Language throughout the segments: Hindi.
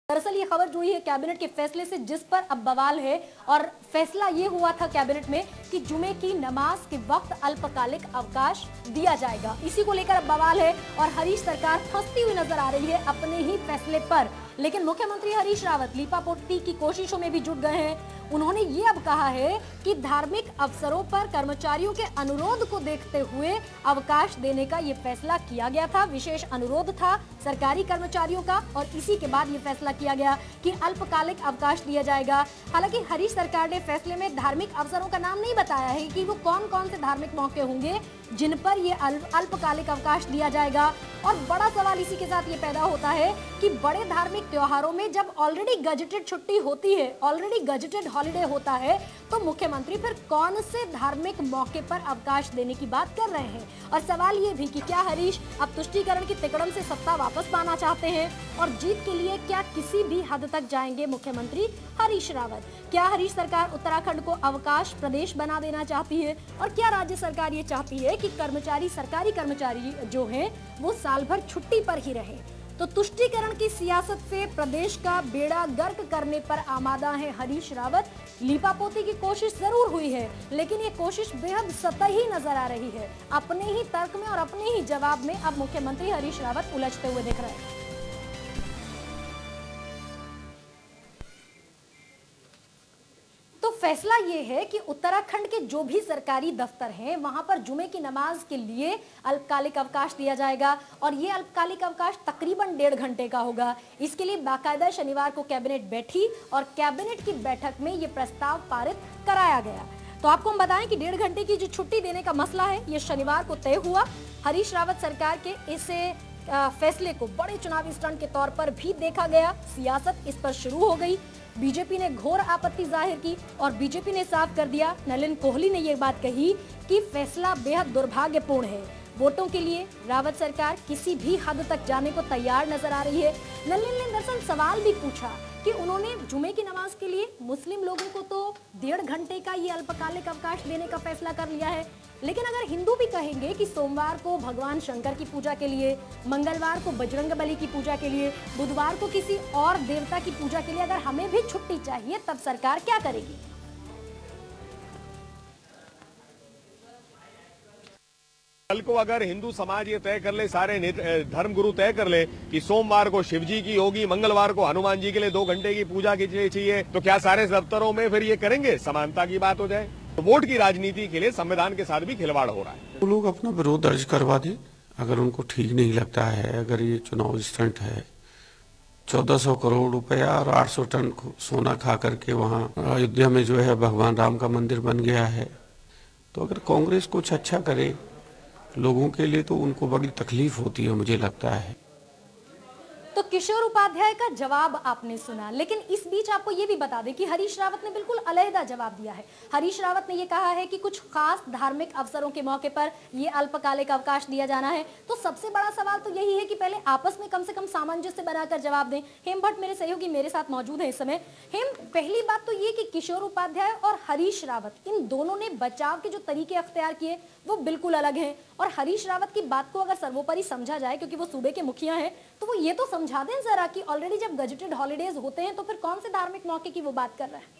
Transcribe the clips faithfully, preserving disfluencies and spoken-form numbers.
दरअसल ये खबर जुड़ी है कैबिनेट के फैसले से, जिस पर अब बवाल है। और फैसला ये हुआ था कैबिनेट में कि जुमे की नमाज के वक्त अल्पकालिक अवकाश दिया जाएगा। इसी को लेकर अब बवाल है और हरीश सरकार फंसती हुई नजर आ रही है अपने ही फैसले पर। लेकिन मुख्यमंत्री हरीश रावत लीपापोती की कोशिशों में भी जुट गए हैं। उन्होंने ये अब कहा है कि धार्मिक अवसरों पर कर्मचारियों के अनुरोध को देखते हुए अवकाश देने का ये फैसला किया गया था। विशेष अनुरोध था सरकारी कर्मचारियों का और इसी के बाद ये फैसला किया गया कि अल्पकालिक अवकाश दिया जाएगा। हालांकि हरीश सरकार ने फैसले में धार्मिक अवसरों का नाम नहीं बताया है कि वो कौन कौन से धार्मिक मौके होंगे जिन पर ये अल्पकालिक अवकाश दिया जाएगा। और बड़ा सवाल इसी के साथ ये पैदा होता है कि बड़े धार्मिक त्योहारों में जब ऑलरेडी गजेटेड छुट्टी होती है, ऑलरेडी गजेटेड हॉलिडे होता है, तो मुख्यमंत्री फिर कौन से धार्मिक मौके पर अवकाश देने की बात कर रहे हैं। और सवाल ये भी कि क्या हरीश अब तुष्टीकरण की तिकड़म से सत्ता वापस पाना चाहते हैं और जीत के लिए क्या किसी भी हद तक जाएंगे मुख्यमंत्री हरीश रावत। क्या हरीश सरकार उत्तराखंड को अवकाश प्रदेश बना देना चाहती है और क्या राज्य सरकार ये चाहती है कि कर्मचारी सरकारी कर्मचारी जो हैं वो साल भर छुट्टी पर ही रहे। तो तुष्टीकरण की सियासत से प्रदेश का बेड़ा गर्क करने पर आमादा है हरीश रावत। लीपापोती की कोशिश जरूर हुई है, लेकिन ये कोशिश बेहद सतही नजर आ रही है। अपने ही तर्क में और अपने ही जवाब में अब मुख्यमंत्री हरीश रावत उलझते हुए दिख रहे हैं। तो फैसला ये है कि उत्तराखंड के जो भी सरकारी दफ्तर हैं वहां पर जुमे की नमाज के लिए अल्पकालिक अवकाश दिया जाएगा और ये अल्पकालिक अवकाश तकरीबन डेढ़ घंटे का होगा। इसके लिए बाकायदा शनिवार को कैबिनेट बैठी और कैबिनेट की बैठक में ये प्रस्ताव पारित कराया गया। तो आपको हम बताएं कि डेढ़ घंटे की जो छुट्टी देने का मसला है ये शनिवार को तय हुआ। हरीश रावत सरकार के इसे फैसले को बड़े चुनावी स्टंट के तौर पर भी देखा गया। सियासत इस पर शुरू हो गई। बीजेपी ने घोर आपत्ति जाहिर की और बीजेपी ने साफ कर दिया, नलिन कोहली ने यह बात कही कि फैसला बेहद दुर्भाग्यपूर्ण है। वोटों के लिए रावत सरकार किसी भी हद तक जाने को तैयार नजर आ रही है। नलिन ने दरअसल सवाल भी पूछा कि उन्होंने जुमे की नमाज के लिए मुस्लिम लोगों को तो डेढ़ घंटे का ये अल्पकालिक अवकाश देने का फैसला कर लिया है, लेकिन अगर हिंदू भी कहेंगे कि सोमवार को भगवान शंकर की पूजा के लिए, मंगलवार को बजरंग बली की पूजा के लिए, बुधवार को किसी और देवता की पूजा के लिए अगर हमें भी छुट्टी चाहिए, तब सरकार क्या करेगी। कल को अगर हिंदू समाज ये तय कर ले, सारे धर्मगुरु तय कर ले कि सोमवार को शिव जी की होगी, मंगलवार को हनुमान जी के लिए दो घंटे की पूजा की चाहिए, तो क्या सारे दफ्तरों में फिर ये करेंगे? समानता की बात हो जाए। तो वोट की राजनीति के लिए संविधान के साथ भी खिलवाड़ हो रहा है। वो लोग अपना विरोध दर्ज करवा दें अगर उनको ठीक नहीं लगता है। अगर ये चुनाव स्टंट है, चौदह सौ करोड़ रुपया और आठ सौ टन सोना खा करके वहाँ अयोध्या में जो है भगवान राम का मंदिर बन गया है, तो अगर कांग्रेस कुछ अच्छा करे लोगों के लिए तो उनको बड़ी तकलीफ होती है, मुझे लगता है। तो किशोर उपाध्याय का जवाब आपने सुना, लेकिन इस बीच आपको ये भी बता दें कि हरीश रावत ने बिल्कुल अलग जवाब दिया है। हरीश रावत ने ये कहा है कि कुछ खास धार्मिक अवसरों के मौके पर ये अल्पकालिक अवकाश दिया जाना है। तो सबसे बड़ा सवाल तो यही है कि पहले आपस में कम से कम सामंजस्य बनाकर जवाब दें। हेम भट्ट मेरे सहयोगी मेरे साथ मौजूद है इस समय। हेम, पहली बात तो ये कि किशोर उपाध्याय और हरीश रावत इन दोनों ने बचाव के जो तरीके अख्तियार किए वो बिल्कुल अलग हैं। और हरीश रावत की बात को अगर सर्वोपरि समझा जाए, क्योंकि वो सूबे के मुखिया हैं, तो वो ये तो समझा दें जरा कि ऑलरेडी जब गजेटेड हॉलिडेज होते हैं तो फिर कौन से धार्मिक मौके की वो बात कर रहे हैं।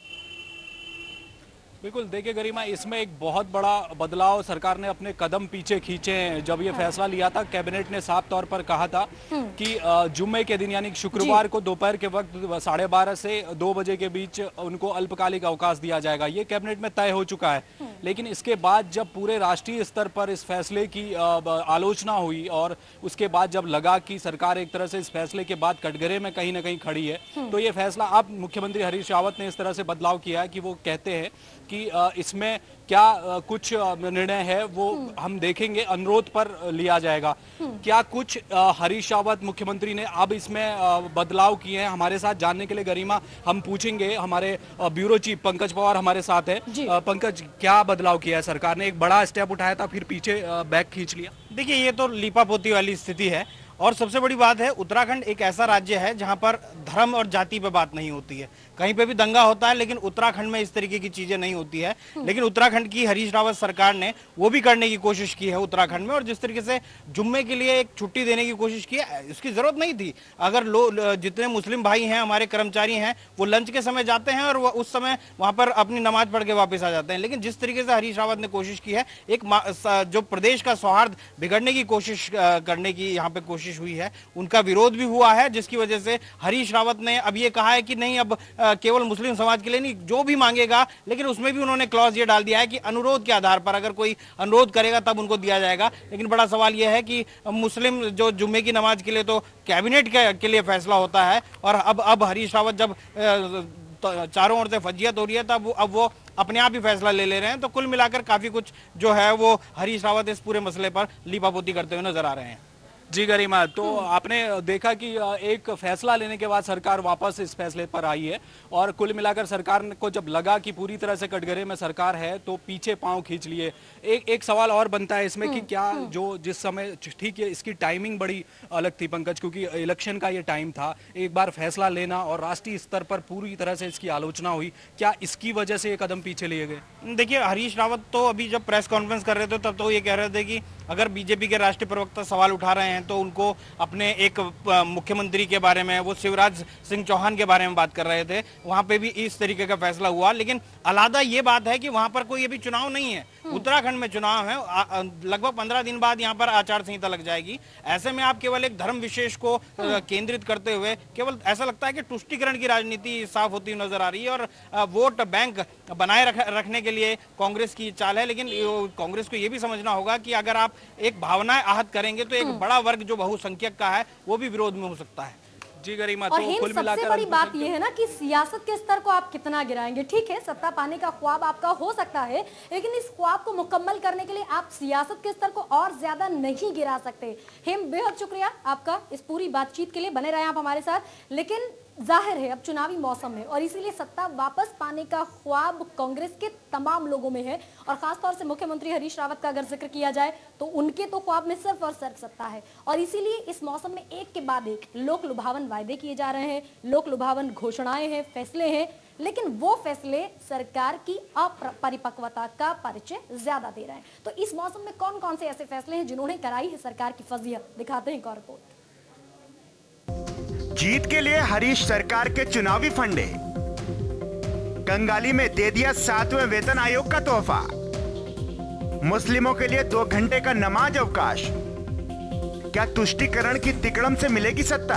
बिल्कुल, देखिए गरिमा, इसमें एक बहुत बड़ा बदलाव सरकार ने अपने कदम पीछे खींचे हैं। जब ये हाँ। फैसला लिया था, कैबिनेट ने साफ तौर पर कहा था कि जुम्मे के दिन यानी शुक्रवार को दोपहर के वक्त साढ़े बारह से दो बजे के बीच उनको अल्पकालिक अवकाश दिया जाएगा। ये कैबिनेट में तय हो चुका है। लेकिन इसके बाद जब पूरे राष्ट्रीय स्तर पर इस फैसले की आलोचना हुई और उसके बाद जब लगा कि सरकार एक तरह से इस फैसले के बाद कटघरे में कहीं ना कहीं खड़ी है, तो ये फैसला अब मुख्यमंत्री हरीश रावत ने इस तरह से बदलाव किया है कि वो कहते हैं कि इसमें क्या कुछ निर्णय है वो हम देखेंगे, अनुरोध पर लिया जाएगा। क्या कुछ हरीश रावत मुख्यमंत्री ने अब इसमें बदलाव किए हैं, हमारे साथ जानने के लिए गरिमा हम पूछेंगे। हमारे ब्यूरो चीफ पंकज पवार हमारे साथ है। पंकज, क्या बदलाव किया है सरकार ने? एक बड़ा स्टेप उठाया था, फिर पीछे बैक खींच लिया। देखिए, ये तो लीपापोती वाली स्थिति है और सबसे बड़ी बात है, उत्तराखंड एक ऐसा राज्य है जहां पर धर्म और जाति पे बात नहीं होती है। कहीं पे भी दंगा होता है, लेकिन उत्तराखंड में इस तरीके की चीजें नहीं होती है। लेकिन उत्तराखंड की हरीश रावत सरकार ने वो भी करने की कोशिश की है उत्तराखंड में, और जिस तरीके से जुम्मे के लिए एक छुट्टी देने की कोशिश की है, इसकी जरूरत नहीं थी। अगर लोग, जितने मुस्लिम भाई हैं, हमारे कर्मचारी हैं, वो लंच के समय जाते हैं और वो उस समय वहां पर अपनी नमाज पढ़ के वापस आ जाते हैं। लेकिन जिस तरीके से हरीश रावत ने कोशिश की है, एक जो प्रदेश का सौहार्द बिगड़ने की कोशिश करने की यहाँ पे कोशिश हुई है, उनका विरोध भी हुआ है, जिसकी वजह से हरीश रावत ने अब ये कहा है कि नहीं, अब केवल मुस्लिम समाज के लिए नहीं, जो भी मांगेगा, लेकिन उसमें भी उन्होंने क्लॉज ये डाल दिया है कि अनुरोध के आधार पर अगर कोई अनुरोध करेगा तब उनको दिया जाएगा। लेकिन बड़ा सवाल यह है कि मुस्लिम जो जुम्मे की नमाज के लिए तो कैबिनेट के, के लिए फैसला होता है, और अब अब हरीश रावत जब तो चारों ओर से फजियत हो रही है, तब अब वो अपने आप ही फैसला ले ले रहे हैं। तो कुल मिलाकर काफी कुछ जो है वो हरीश रावत इस पूरे मसले पर लीपापोती करते हुए नजर आ रहे हैं। जी गरिमा, तो आपने देखा कि एक फैसला लेने के बाद सरकार वापस इस फैसले पर आई है, और कुल मिलाकर सरकार को जब लगा कि पूरी तरह से कटघरे में सरकार है तो पीछे पांव खींच लिए। एक एक सवाल और बनता है इसमें कि क्या जो जिस समय, ठीक है इसकी टाइमिंग बड़ी अलग थी पंकज, क्योंकि इलेक्शन का ये टाइम था, एक बार फैसला लेना और राष्ट्रीय स्तर पर पूरी तरह से इसकी आलोचना हुई, क्या इसकी वजह से ये कदम पीछे लिए गए? देखिए, हरीश रावत तो अभी जब प्रेस कॉन्फ्रेंस कर रहे थे तब तो ये कह रहे थे कि अगर बीजेपी के राष्ट्रीय प्रवक्ता सवाल उठा रहे हैं तो उनको अपने एक मुख्यमंत्री के बारे में, वो शिवराज सिंह चौहान के बारे में बात कर रहे थे, वहां पे भी इस तरीके का फैसला हुआ। लेकिन अलग ये बात है कि वहां पर कोई अभी चुनाव नहीं है, उत्तराखंड में चुनाव है, लगभग पंद्रह दिन बाद यहाँ पर आचार संहिता लग जाएगी। ऐसे में आप केवल एक धर्म विशेष को केंद्रित करते हुए केवल ऐसा लगता है कि तुष्टीकरण की राजनीति साफ होती हुई नजर आ रही है, और वोट बैंक बनाए रख, रखने के लिए कांग्रेस की चाल है। लेकिन कांग्रेस को यह भी समझना होगा कि अगर आप एक भावनाएं आहत करेंगे तो एक बड़ा वर्ग जो बहुसंख्यक का है वो भी विरोध में हो सकता है। जी गरिमा, और तो कुल सबसे बड़ी बात यह है ना कि सियासत के स्तर को आप कितना गिराएंगे। ठीक है, सत्ता पाने का ख्वाब आपका हो सकता है, लेकिन इस ख्वाब को मुकम्मल करने के लिए आप सियासत के स्तर को और ज्यादा नहीं गिरा सकते। हेम, बेहद शुक्रिया आपका इस पूरी बातचीत के लिए, बने रहे आप हमारे साथ। लेकिन जाहिर है अब चुनावी मौसम है और इसीलिए सत्ता वापस पाने का ख्वाब कांग्रेस के तमाम लोगों में है, और खासतौर से मुख्यमंत्री हरीश रावत का अगर जिक्र किया जाए तो उनके तो ख्वाब में सिर्फ और सिर्फ सत्ता है। और इसीलिए इस मौसम में एक के बाद एक लोक लुभावन वायदे किए जा रहे हैं, लोक लुभावन घोषणाएं हैं, फैसले हैं, लेकिन वो फैसले सरकार की अपरिपक्वता का परिचय ज्यादा दे रहे हैं। तो इस मौसम में कौन कौन से ऐसे फैसले हैं जिन्होंने कराई है सरकार की फजीहत, दिखाते हैं एक और रिपोर्ट। जीत के लिए हरीश सरकार के चुनावी फंडे, कंगाली में दे दिया सातवें वेतन आयोग का तोहफा, मुस्लिमों के लिए दो घंटे का नमाज अवकाश, क्या तुष्टीकरण की तिकड़म से मिलेगी सत्ता?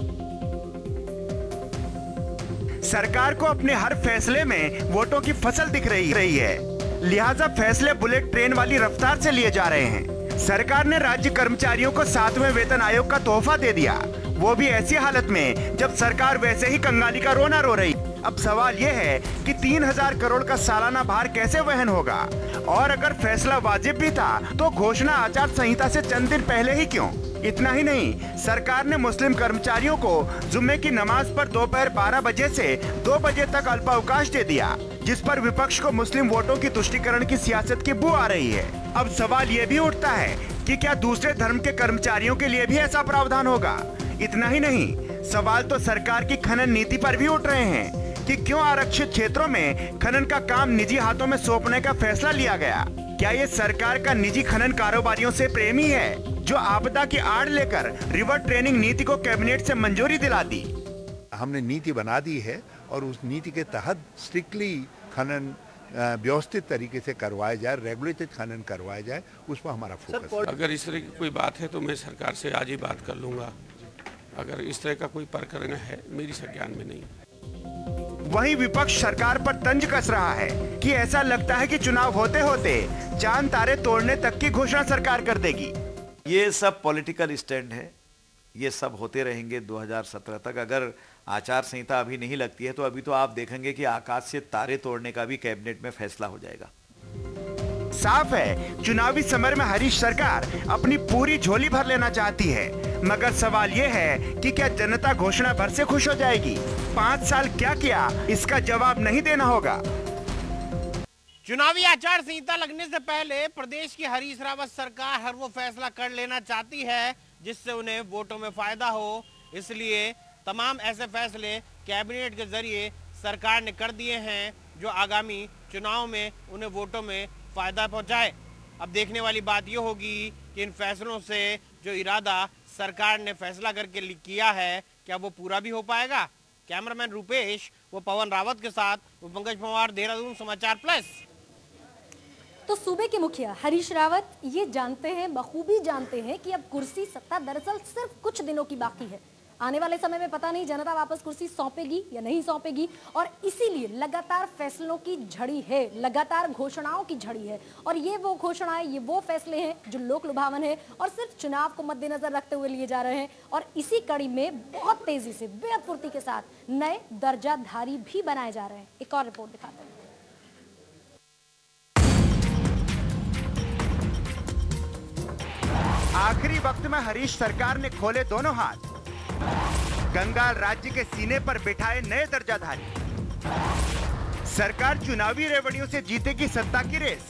सरकार को अपने हर फैसले में वोटों की फसल दिख रही रही है, लिहाजा फैसले बुलेट ट्रेन वाली रफ्तार से लिए जा रहे हैं। सरकार ने राज्य कर्मचारियों को सातवें वेतन आयोग का तोहफा दे दिया, वो भी ऐसी हालत में जब सरकार वैसे ही कंगाली का रोना रो रही। अब सवाल यह है कि तीन हजार करोड़ का सालाना भार कैसे वहन होगा, और अगर फैसला वाजिब भी था तो घोषणा आचार संहिता से चंद दिन पहले ही क्यों? इतना ही नहीं, सरकार ने मुस्लिम कर्मचारियों को जुम्मे की नमाज पर दोपहर बारह बजे से दो बजे तक अल्पावकाश दे दिया, जिस पर विपक्ष को मुस्लिम वोटों की तुष्टीकरण की सियासत की बू आ रही है। अब सवाल ये भी उठता है कि क्या दूसरे धर्म के कर्मचारियों के लिए भी ऐसा प्रावधान होगा? इतना ही नहीं, सवाल तो सरकार की खनन नीति पर भी उठ रहे हैं कि क्यों आरक्षित क्षेत्रों में खनन का काम निजी हाथों में सौंपने का फैसला लिया गया। क्या ये सरकार का निजी खनन कारोबारियों से प्रेम ही है जो आपदा की आड़ लेकर रिवर ट्रेनिंग नीति को कैबिनेट से मंजूरी दिला दी? हमने नीति बना दी है और उस नीति के तहत स्ट्रिक्टली खनन व्यवस्थित तरीके से करवाया जाए, रेगुलेटेड खनन करवाया जाए, उस पर हमारा फोकस है। अगर इस तरह की कोई बात है तो मैं सरकार से आज ही बात कर लूंगा। अगर इस तरह का कोई प्रकरण है मेरी संज्ञान में नहीं। वहीं विपक्ष सरकार पर तंज कस रहा है कि ऐसा लगता है कि चुनाव होते होते चांद तारे तोड़ने तक की घोषणा सरकार कर देगी। ये सब पॉलिटिकल स्टैंड है, ये सब होते रहेंगे दो हज़ार सत्रह तक। अगर आचार संहिता अभी नहीं लगती है तो अभी तो आप देखेंगे कि आकाश से तारे तोड़ने का भी कैबिनेट में फैसला हो जाएगा। साफ है, चुनावी समर में हरीश सरकार अपनी पूरी झोली भर लेना चाहती है, मगर सवाल ये है कि क्या जनता घोषणा भर से खुश हो जाएगी? पाँच साल क्या किया, इसका जवाब नहीं देना होगा। चुनावी आचार संहिता लगने से पहले प्रदेश की हरीश रावत सरकार हर वो फैसला कर लेना चाहती है जिससे उन्हें वोटों में फायदा हो। इसलिए तमाम ऐसे फैसले कैबिनेट के जरिए सरकार ने कर दिए हैं जो आगामी चुनाव में उन्हें वोटों में फायदा पहुंचाए। अब देखने वाली बात यह होगी कि इन फैसलों से जो इरादा सरकार ने फैसला करके किया है क्या वो पूरा भी हो पाएगा। कैमरामैन रूपेश वो पवन रावत के साथ वो पंकज पवार, देहरादून समाचार प्लस। तो सूबे के मुखिया हरीश रावत ये जानते हैं, बखूबी जानते हैं कि अब कुर्सी सत्ता दरअसल सिर्फ कुछ दिनों की बाकी है। आने वाले समय में पता नहीं जनता वापस कुर्सी सौंपेगी या नहीं सौंपेगी, और इसीलिए लगातार फैसलों की झड़ी है, लगातार घोषणाओं की झड़ी है। और ये वो घोषणाएं, ये वो फैसले हैं जो लोक लुभावन है और सिर्फ चुनाव को मद्देनजर रखते हुए लिए जा रहे हैं। और इसी कड़ी में बहुत तेजी से, बेहद फुर्ती के साथ नए दर्जाधारी भी बनाए जा रहे हैं। एक और रिपोर्ट दिखाते हैं। आखिरी वक्त में हरीश सरकार ने खोले दोनों हाथ, कंगाल राज्य के सीने पर बिठाए नए दर्जाधारी। सरकार चुनावी रेवड़ियों से जीतेगी सत्ता की रेस।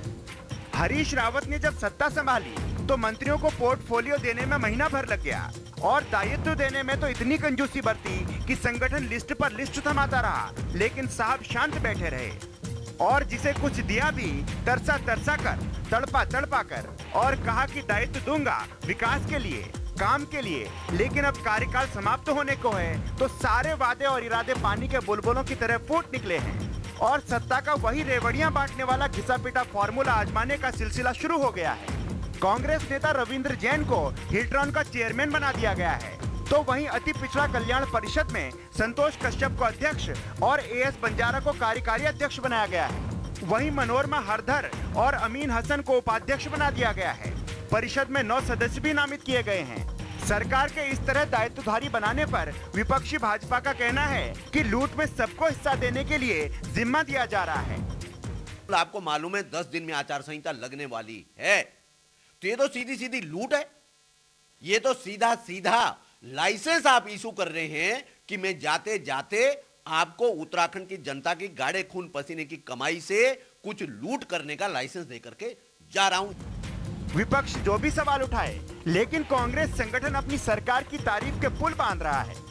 हरीश रावत ने जब सत्ता संभाली तो मंत्रियों को पोर्टफोलियो देने में महीना भर लग गया और दायित्व देने में तो इतनी कंजूसी बरती कि संगठन लिस्ट पर लिस्ट थमाता रहा, लेकिन साहब शांत बैठे रहे। और जिसे कुछ दिया भी तरसा तरसा कर, तड़पा तड़पा कर, और कहा कि दायित्व दूंगा विकास के लिए, काम के लिए। लेकिन अब कार्यकाल समाप्त होने को है तो सारे वादे और इरादे पानी के बुलबुलों की तरह फूट निकले हैं और सत्ता का वही रेवड़ियां बांटने वाला घिसा पिटा फॉर्मूला आजमाने का सिलसिला शुरू हो गया है। कांग्रेस नेता रविंद्र जैन को हिल्ट्रॉन का चेयरमैन बना दिया गया है, तो वहीं अति पिछड़ा कल्याण परिषद में संतोष कश्यप को अध्यक्ष और ए एस बंजारा को कार्यकारी अध्यक्ष बनाया गया है। वहीं मनोरमा हरधर और अमीन हसन को उपाध्यक्ष बना दिया गया है। परिषद में नौ सदस्य भी नामित किए गए हैं। सरकार के इस तरह दायित्वधारी बनाने पर विपक्षी भाजपा का कहना है कि लूट में सबको हिस्सा देने के लिए जिम्मा दिया जा रहा है। आपको मालूम है दस दिन में आचार संहिता लगने वाली है, तो ये तो सीधी सीधी लूट है। ये तो सीधा सीधा लाइसेंस आप इशू कर रहे हैं कि मैं जाते जाते आपको उत्तराखंड की जनता की गाढ़े खून पसीने की कमाई से कुछ लूट करने का लाइसेंस देकर के जा रहा हूं। विपक्ष जो भी सवाल उठाए, लेकिन कांग्रेस संगठन अपनी सरकार की तारीफ के पुल बांध रहा है।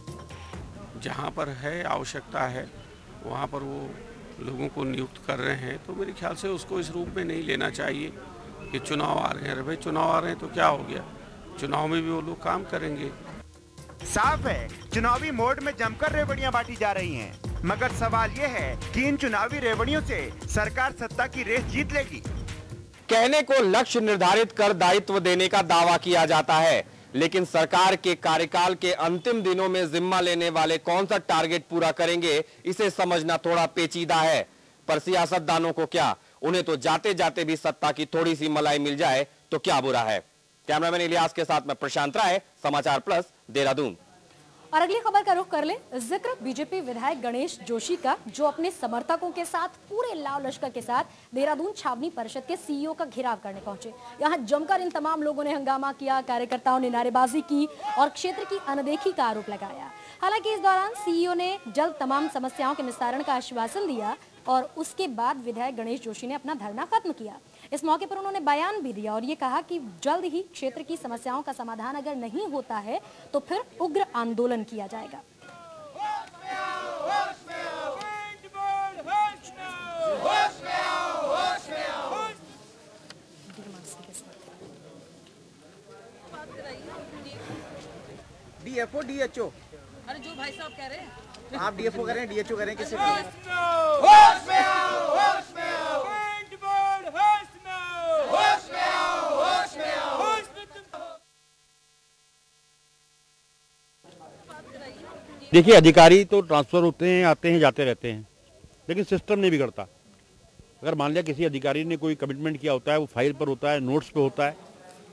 जहां पर है आवश्यकता है वहां पर वो लोगों को नियुक्त कर रहे हैं, तो मेरे ख्याल से उसको इस रूप में नहीं लेना चाहिए कि चुनाव आ रहे हैं। अरे भाई चुनाव आ रहे हैं तो क्या हो गया, चुनाव में भी वो लोग काम करेंगे। साफ है चुनावी मोड में जमकर रेवड़ियां बांटी जा रही हैं, मगर सवाल ये है कि इन चुनावी रेवड़ियों से सरकार सत्ता की रेस जीत लेगी। कहने को लक्ष्य निर्धारित कर दायित्व देने का दावा किया जाता है, लेकिन सरकार के कार्यकाल के अंतिम दिनों में जिम्मा लेने वाले कौन सा टारगेट पूरा करेंगे, इसे समझना थोड़ा पेचीदा है। पर सियासतदानों को क्या, उन्हें तो जाते जाते भी सत्ता की थोड़ी सी मलाई मिल जाए तो क्या बुरा है। कैमरामैन इलियास के साथ मैं प्रशांत राय, समाचार प्लस, देहरादून। और अगली खबर का रुख कर ले, जिक्र बीजेपी विधायक गणेश जोशी का, जो अपने समर्थकों के साथ पूरे लाव लश्कर के साथ देहरादून छावनी परिषद के सीईओ का घेराव करने पहुंचे। यहां जमकर इन तमाम लोगों ने हंगामा किया, कार्यकर्ताओं ने नारेबाजी की और क्षेत्र की अनदेखी का आरोप लगाया। हालांकि इस दौरान सीईओ ने जल्द तमाम समस्याओं के निस्तारण का आश्वासन दिया और उसके बाद विधायक गणेश जोशी ने अपना धरना खत्म किया। इस मौके पर उन्होंने बयान भी दिया और ये कहा कि जल्द ही क्षेत्र की समस्याओं का समाधान अगर नहीं होता है तो फिर उग्र आंदोलन किया जाएगा। डीएफओ डीएचओ, अरे जो भाई साहब कह रहे हैं आप डीएफओ कह रहे हैं, डीएचओ कह रहे हैं, किसी देखिए अधिकारी तो ट्रांसफर होते हैं, आते हैं, जाते रहते हैं, लेकिन सिस्टम नहीं बिगड़ता। अगर मान लिया किसी अधिकारी ने कोई कमिटमेंट किया होता है, वो फाइल पर होता है, नोट्स पे होता है।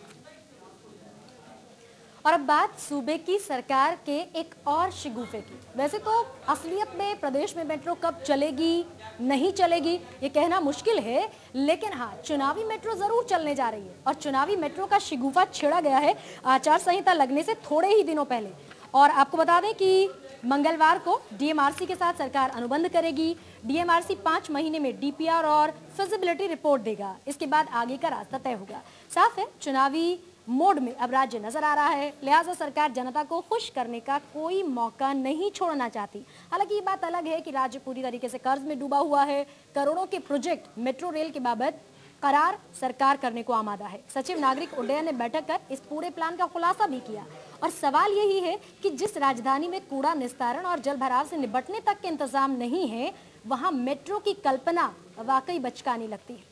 और अब बात सूबे की सरकार के एक और शिगुफे की। वैसे तो असलियत में प्रदेश में मेट्रो कब चलेगी नहीं चलेगी ये कहना मुश्किल है, लेकिन हाँ चुनावी मेट्रो जरूर चलने जा रही है और चुनावी मेट्रो का शिगुफा छेड़ा गया है आचार संहिता लगने से थोड़े ही दिनों पहले। और आपको बता दें कि मंगलवार को डीएमआरसी के साथ सरकार अनुबंध करेगी। डीएमआरसी पांच महीने में डीपीआर और फिजिबिलिटी रिपोर्ट देगा। इसके बाद आगे का रास्ता तय होगा। साफ है चुनावी मोड में अब राज्य नजर आ रहा है, लिहाजा सरकार जनता को खुश करने का कोई मौका नहीं छोड़ना चाहती। हालांकि ये बात अलग है कि राज्य पूरी तरीके से कर्ज में डूबा हुआ है। करोड़ों के प्रोजेक्ट मेट्रो रेल के बाबत करार सरकार करने को आमादा है। सचिव नागरिक उड्डयन ने बैठक कर इस पूरे प्लान का खुलासा भी किया और सवाल यही है कि जिस राजधानी में कूड़ा निस्तारण और जल भराव से निपटने तक के इंतजाम नहीं है, वहां मेट्रो की कल्पना वाकई बचकानी लगती है।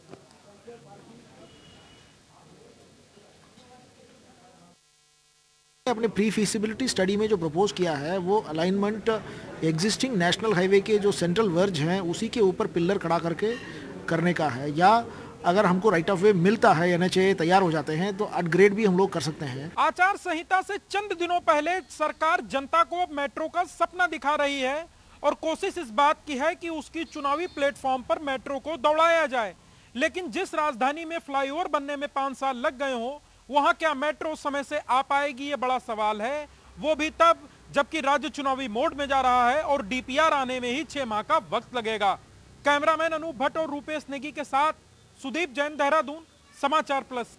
अपने प्री फीसिबिलिटी स्टडी में जो प्रपोज किया है वो अलाइनमेंट एग्जिस्टिंग नेशनल हाईवे के जो सेंट्रल वर्ज हैं उसी के ऊपर पिलर खड़ा करके करने का है, या अगर हमको राइट ऑफ वे मिलता है, एनएचए तैयार हो जाते हैं तो अपग्रेड भी हम लोग कर सकते हैं। आचार संहिता से चंद दिनों पहले सरकार जनता को अब मेट्रो का सपना दिखा रही है और कोशिश इस बात की है कि उसकी चुनावी प्लेटफॉर्म पर मेट्रो को दौड़ाया जाए। लेकिन जिस राजधानी में फ्लाईओवर बनने में पांच साल लग गए हो, वहां क्या मेट्रो समय से आ पाएगी, ये बड़ा सवाल है। वो भी तब जबकि राज्य चुनावी मोड में जा रहा है और डीपीआर आने में ही छह माह का वक्त लगेगा। कैमरामैन अनूप भट्ट और रूपेश नेगी के साथ सुदीप जैन, देहरादून, समाचार प्लस।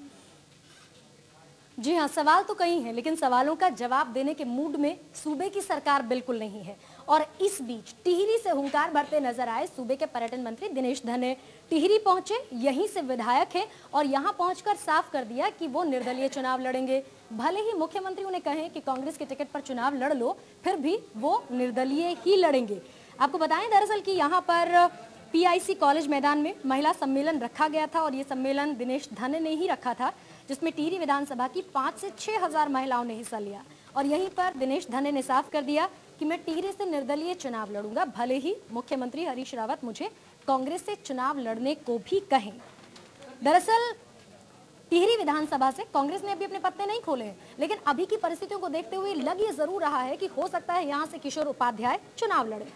जी हां, सवाल तो कई हैं, लेकिन सवालों का जवाब देने के मूड में सूबे की सरकार बिल्कुल नहीं है। और इस बीच टिहरी से हुंकार भरते नजर आए सूबे के पर्यटन मंत्री दिनेश धने। टिहरी पहुंचे, यहीं से विधायक है और यहां पहुंचकर साफ कर दिया कि वो निर्दलीय चुनाव लड़ेंगे। भले ही मुख्यमंत्री उन्हें कहें कि कांग्रेस के टिकट पर चुनाव लड़ लो, फिर भी वो निर्दलीय ही लड़ेंगे। आपको बताएं दरअसल कि यहाँ पर पीआईसी कॉलेज मैदान में महिला सम्मेलन रखा गया था और ये सम्मेलन दिनेश धने ने ही रखा था, जिसमें टिहरी विधानसभा की पाँच से छह हजार महिलाओं ने हिस्सा लिया। और यहीं पर दिनेश धने ने साफ कर दिया कि मैं टिहरी से निर्दलीय चुनाव लड़ूंगा, भले ही मुख्यमंत्री हरीश रावत मुझे कांग्रेस से चुनाव लड़ने को भी कहें। दरअसल टिहरी विधानसभा से कांग्रेस ने अभी अपने पत्ते नहीं खोले हैं, लेकिन अभी की परिस्थितियों को देखते हुए लग ये जरूर रहा है कि हो सकता है यहाँ से किशोर उपाध्याय चुनाव लड़े।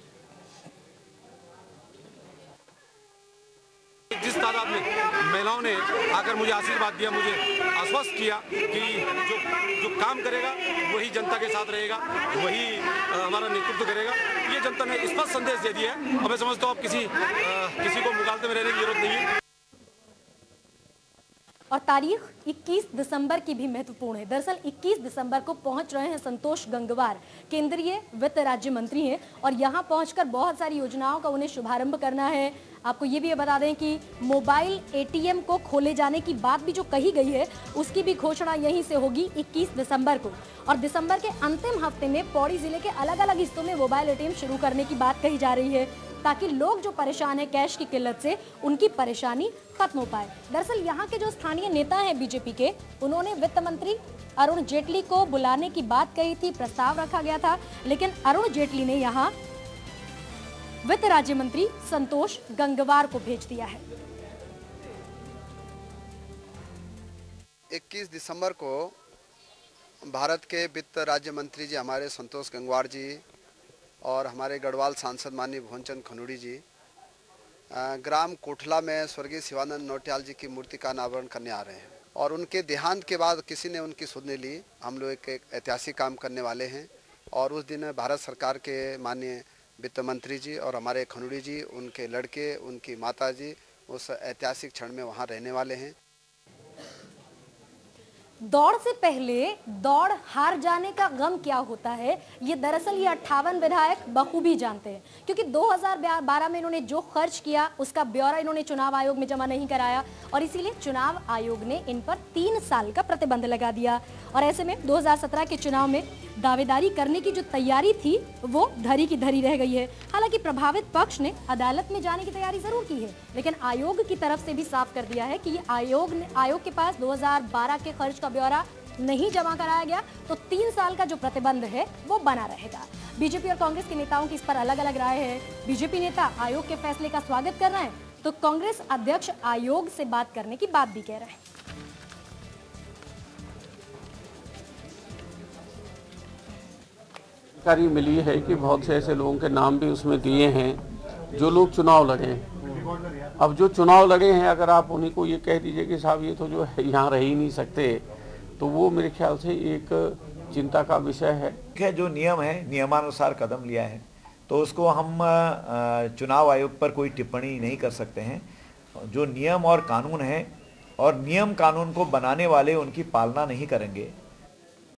जिस तादाद में महिलाओं ने आकर मुझे आशीर्वाद दिया, मुझे आश्वस्त किया कि जो जो काम करेगा वही जनता के साथ रहेगा, वही हमारा नेतृत्व करेगा, ये जनता ने स्पष्ट संदेश दे दिया है। अब मैं समझता हूँ अब किसी आ, किसी को मुगालते में रहने की जरूरत नहीं है। और तारीख इक्कीस दिसंबर की भी महत्वपूर्ण है। दरअसल इक्कीस दिसंबर को पहुंच रहे हैं संतोष गंगवार, केंद्रीय वित्त राज्य मंत्री हैं और यहां पहुंचकर बहुत सारी योजनाओं का उन्हें शुभारंभ करना है। आपको ये भी बता दें कि मोबाइल एटीएम को खोले जाने की बात भी जो कही गई है, उसकी भी घोषणा यहीं से होगी इक्कीस दिसंबर को। और दिसंबर के अंतिम हफ्ते में पौड़ी जिले के अलग अलग हिस्सों में मोबाइल एटीएम शुरू करने की बात कही जा रही है, ताकि लोग जो परेशान है कैश की किल्लत से, उनकी परेशानी खत्म हो पाए। दरअसल यहाँ के जो स्थानीय नेता हैं बीजेपी के, उन्होंने वित्त मंत्री अरुण जेटली को बुलाने की बात कही थी, प्रस्ताव रखा गया था, लेकिन अरुण जेटली ने यहाँ वित्त राज्य मंत्री संतोष गंगवार को भेज दिया है। इक्कीस दिसंबर को भारत के वित्त राज्य मंत्री जी हमारे संतोष गंगवार जी और हमारे गढ़वाल सांसद माननीय भुवनचंद खनूड़ी जी ग्राम कोठला में स्वर्गीय शिवानंद नौटियाल जी की मूर्ति का अनावरण करने आ रहे हैं। और उनके देहांत के बाद किसी ने उनकी सुध नहीं ली। हम लोग एक ऐतिहासिक काम करने वाले हैं और उस दिन भारत सरकार के माननीय वित्त मंत्री जी और हमारे खनूड़ी जी, उनके लड़के, उनकी माता जी उस ऐतिहासिक क्षण में वहाँ रहने वाले हैं। दौड़ से पहले दौड़ हार जाने का गम क्या होता है, ये दरअसल ये अट्ठावन विधायक बखूबी जानते हैं, क्योंकि दो हज़ार बारह में इन्होंने जो खर्च किया उसका ब्यौरा इन्होंने चुनाव आयोग में जमा नहीं कराया और इसीलिए चुनाव आयोग ने इन पर तीन साल का प्रतिबंध लगा दिया। और ऐसे में दो हज़ार सत्रह के चुनाव में दावेदारी करने की जो तैयारी थी वो धरी की धरी रह गई है। हालांकि प्रभावित पक्ष ने अदालत में जाने की तैयारी जरूर की है, लेकिन आयोग की तरफ से भी साफ कर दिया है कि आयोग ने आयोग के पास दो हज़ार बारह के खर्च का ब्यौरा नहीं जमा कराया गया तो तीन साल का जो प्रतिबंध है वो बना रहेगा। बीजेपी और कांग्रेस के नेताओं की इस पर अलग अलग राय है। बीजेपी नेता आयोग के फैसले का स्वागत कर रहे हैं तो कांग्रेस अध्यक्ष आयोग से बात करने की बात भी कह रहे हैं। जानकारी मिली है कि बहुत से ऐसे लोगों के नाम भी उसमें दिए हैं जो लोग चुनाव लड़े हैं। अब जो चुनाव लड़े हैं, अगर आप उन्हीं को ये कह दीजिए कि साहब ये तो जो है यहाँ रह ही नहीं सकते, तो वो मेरे ख्याल से एक चिंता का विषय है। जो नियम है, नियमानुसार कदम लिया है तो उसको हम चुनाव आयोग पर कोई टिप्पणी नहीं कर सकते हैं। जो नियम और कानून है और नियम कानून को बनाने वाले उनकी पालना नहीं करेंगे